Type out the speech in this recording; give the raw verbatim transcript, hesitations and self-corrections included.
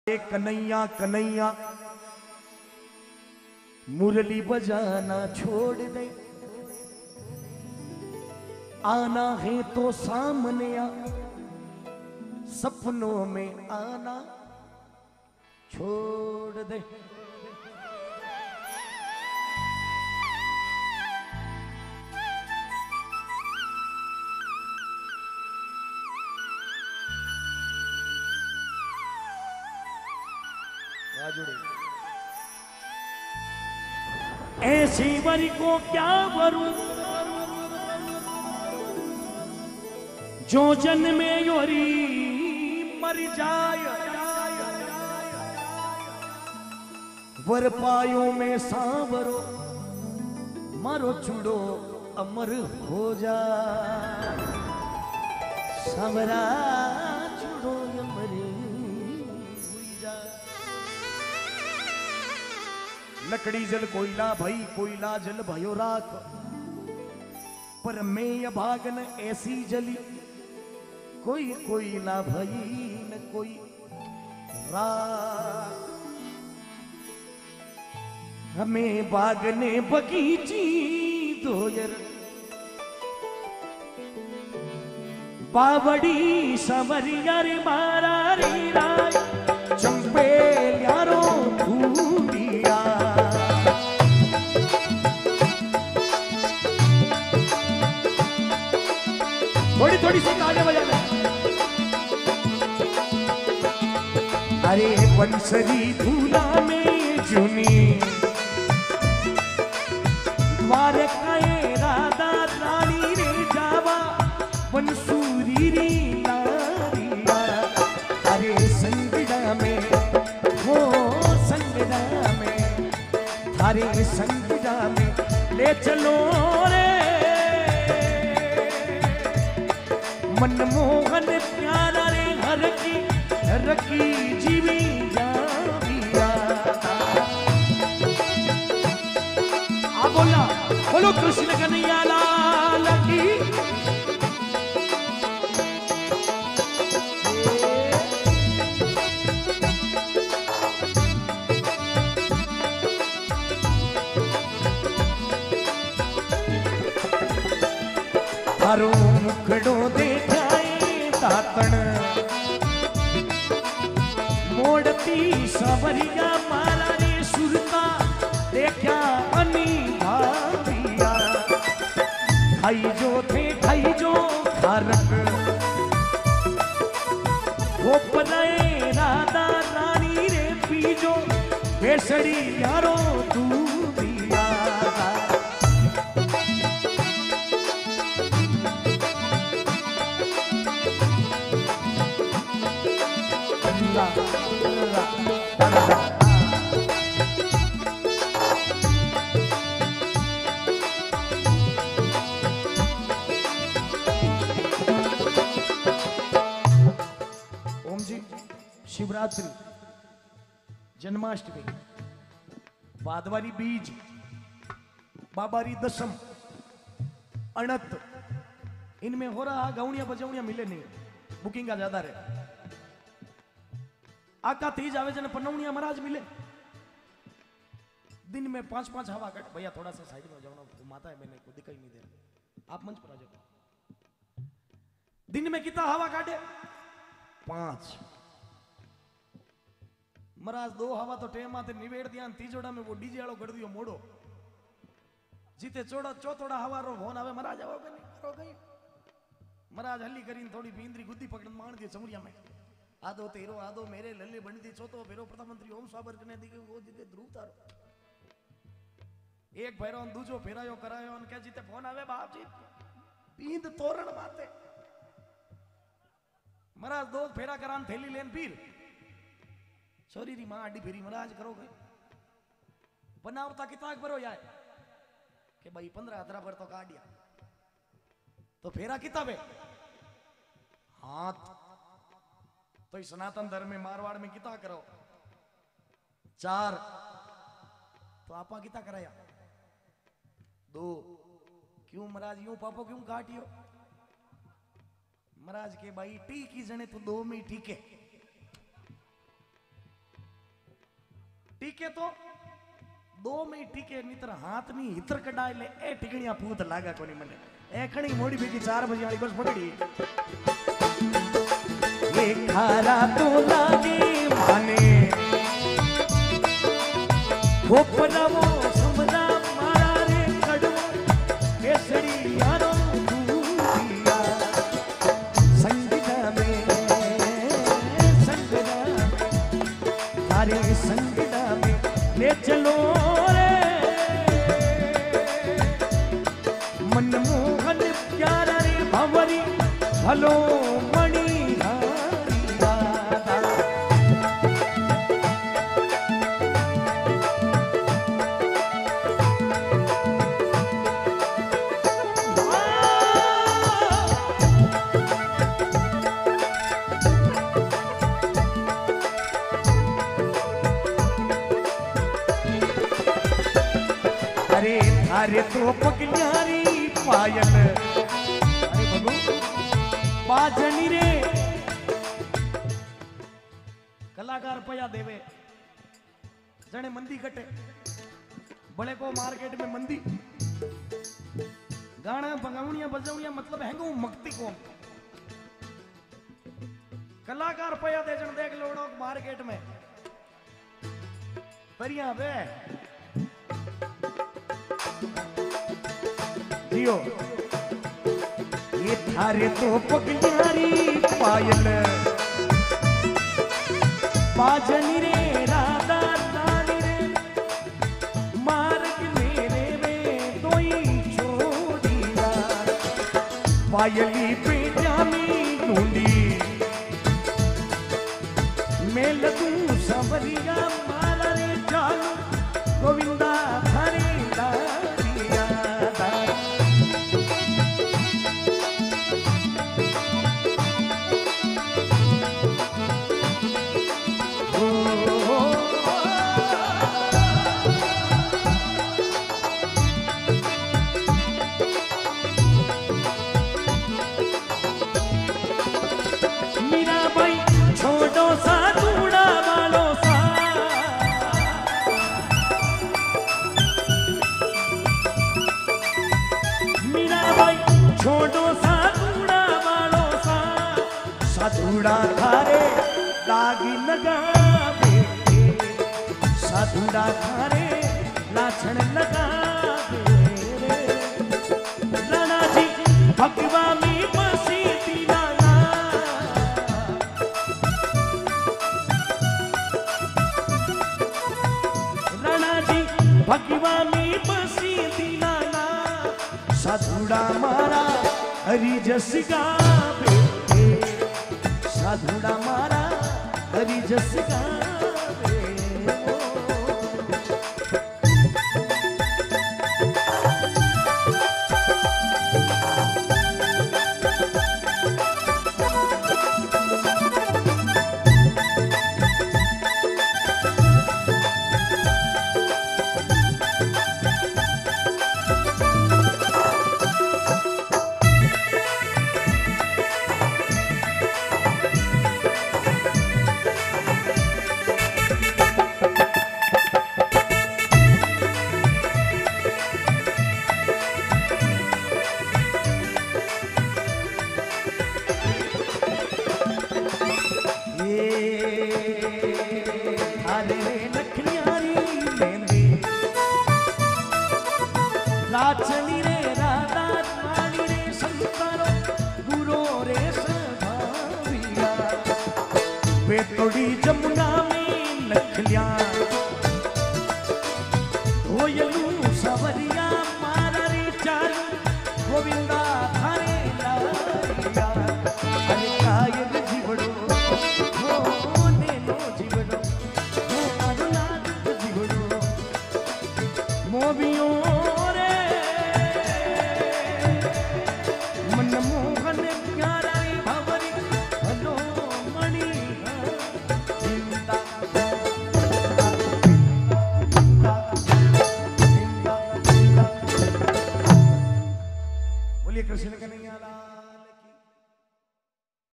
कन्हैया कन्हैया मुरली बजाना छोड़ दे, आना है तो सामने आ, सपनों में आना छोड़ दे। ऐसी वरी को क्या वरूं जो जन्मे योरी मर जाय, वर पायो में सांवरो मारो चूड़ो अमर हो जा, सांवरा चूड़ो अमर हो जा। लकड़ी जल कोयला भई कोयला जल भयो राख, पर मैं भागन ऐसी जली कोई कोयला भई न कोई राख। हमें बागने बगीची दोयर बावड़ी सवरिया रे मारा रे राय, चंपे यारो धूलिया थोड़ी थोड़ी सी गाने बजाना। अरे बंसरी धूला में जुनी द्वारकाए राधा रानी रे जावा बंसूरी री नारिया। अरे संगड़ा में हो संगड़ा में थारे संगड़ा में ले चलो रे, मनमोहन प्यारा रे हर की हर की जीवी जाविया। आ बोला बोलो कृष्ण कन्हैया लाल की। थारो मुखड़ो देखाए तातण मोड़ती सवरिया मारा रे सुरता देखा अनी भाविया। खाई जो थे खाई जो खारक गोपनाए राधा रानी रे पीजो बेसड़ी यारो दूधिया। ओम जी शिवरात्रि, जन्माष्टमी, भादवारी बीज, बाबारी दशम, अणत, इनमें हो रहा गौनिया बजौनिया मिले नहीं, बुकिंग का ज्यादा रहे। आका तीज आवे जन पनौनिया महाराज मिले, दिन में पांच पांच हवा कट। भैया थोड़ा सा साइड में जाओ, माता है मैंने को दिखाई नहीं दे रहा, आप मंच पर आ जाओ। दिन में कितना हवा काटे? पांच। महाराज दो हवा तो टेम आते निवेड़ दिया, तीजोड़ा में वो डीजे वालों कर दियो मोड़ो, जीते चौड़ा चौथोड़ा हवा रो फोन आवे महाराज आओ नहीं करो गई। महाराज हल्ली करीन थोड़ी भींद्री गुद्दी पकड़ मार दिए चमुरिया में, आदो तेरो आदो मेरे लल्ले बंदी चौथो फेरो प्रधानमंत्री ओम स्वाबर करने दी वो जीते ध्रुव तारो। एक फेरो दूजो फेरायो करायो और क्या जीते फोन आवे बाप जी पींद तोरण माते। महाराज दो फेरा करान थैली लेन पीर छोरी री मां आडी फेरी महाराज करो गए बनावता किताब भरो यार के भाई पंद्रह हजार पर तो काटिया तो फेरा किताबे हाथ तो इस सनातन धर्म में मारवाड़ में किता करो चार तो आपा किता कराया दो। क्यों महाराज यूं पापो क्यों काटियो? महाराज के भाई टी की जने तो दो में ठीक है। टीके तो दो में टीके नितर हाथ नी हितर कडाय ले ए टिकणिया पूत लागा कोनी मने ए खणी मोड़ी बेगी चार बजे वाली बस पकड़ी ये खारा तो लागे माने खोपरावो समरा मारा रे कड़वो केसरी यारो दूरिया संगीता में संगीता तारे संगीता में ले चलो रे मनमोहन प्यारा रे भंवरी भलो मणि अरे तो पगल्यारी पायल अरे बगू बाजनी रे कलाकार पया देवे जने मंदी कटे बड़े को मार्केट में मंदी गाना बगावनिया बजावनिया मतलब हैंगो मक्ति को कलाकार पया दे जन देख लोड़ो मार्केट में परिया वे जियो ये थारे तो पगल्यारी पायल बाजनी रे राधा रानी रे मार्ग मेरे में दोई छोड़िया पायली पे जामी ढूंढी मेल तू सबरिया माला रे चालू गोविंदा थारे दारिया साधुड़ा थारे दागी लगावे साधुड़ा थारे लाछन लगावे राणा जी भगवा में बसी दीवाना राणा जी भगवा में बसी दीवाना साधुड़ा मारा हरि जस गावे साधुड़ा मारा हरि जस गावे लाचनी रे राधा रानी रे संतारो गुरो रे सभाविया बेतोड़ी जमुना में नखलिया